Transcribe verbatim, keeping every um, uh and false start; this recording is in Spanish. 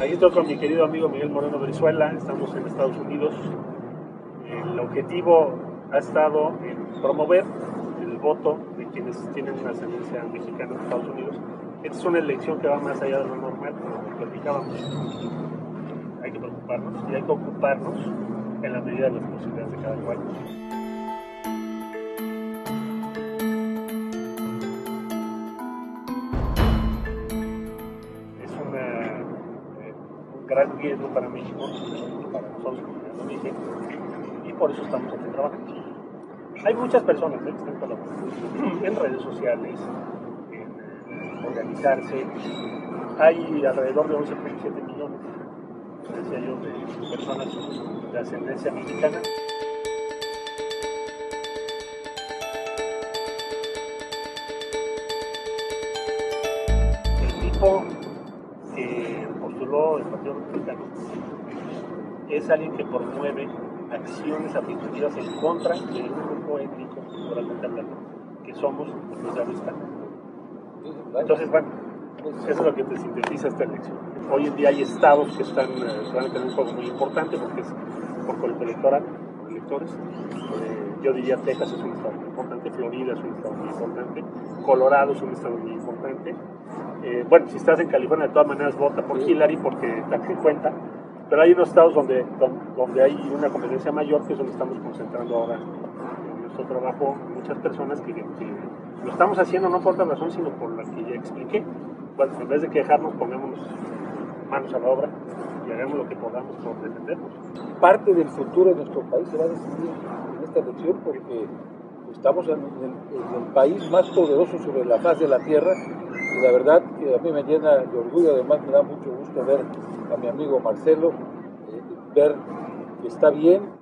Ahí estoy con mi querido amigo Miguel Moreno Brizuela, estamos en Estados Unidos. El objetivo ha estado en promover el voto de quienes tienen una ascendencia mexicana en Estados Unidos. Esta es una elección que va más allá de lo normal, como platicábamos. Hay que preocuparnos y hay que ocuparnos en la medida de las posibilidades de cada cual. Es una, eh, un gran riesgo para México, para nosotros, como ya lo dije, y por eso estamos aquí trabajando. Hay muchas personas ¿eh? que están colaborando en redes sociales, en organizarse. Hay alrededor de once punto siete millones, decía yo, de personas de ascendencia mexicana. El tipo que postuló el Partido Republicano es alguien que promueve acciones afirmativas en contra de un grupo étnico, culturalmente hablando, que somos los de Avista. Entonces, bueno, eso es lo que te sintetiza esta elección. Hoy en día hay estados que están, eh, van a tener un juego muy importante porque es por colegio electoral, por electores. Eh, yo diría Texas es un estado muy importante, Florida es un estado muy importante, Colorado es un estado muy importante. Eh, bueno, si estás en California, de todas maneras vota por Hillary porque también cuenta. Pero hay unos estados donde, donde, donde hay una competencia mayor, que es donde estamos concentrando ahora en nuestro trabajo muchas personas que, que lo estamos haciendo no por otra razón, sino por la que ya expliqué. Bueno, en vez de quejarnos, pongámonos manos a la obra y hagamos lo que podamos por defendernos. Parte del futuro de nuestro país se va a decidir en esta elección porque estamos en el, en el país más poderoso sobre la faz de la tierra y la verdad que a mí me llena de orgullo, además me da mucho gusto ver a mi amigo Marcelo, eh, ver que está bien